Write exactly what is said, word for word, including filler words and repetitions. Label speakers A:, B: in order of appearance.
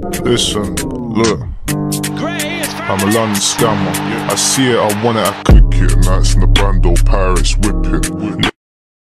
A: Listen, look, I'm a London scammer. I see it, I want it, I click it, and that's in the Brando Paris whipping.